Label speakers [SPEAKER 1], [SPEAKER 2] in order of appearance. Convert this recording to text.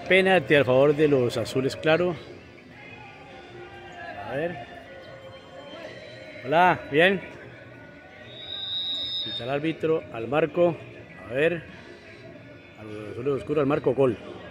[SPEAKER 1] penalti a favor de los azules claro. A ver. Hola, bien. Quita el árbitro al marco. A ver. A los azules oscuros al marco, gol.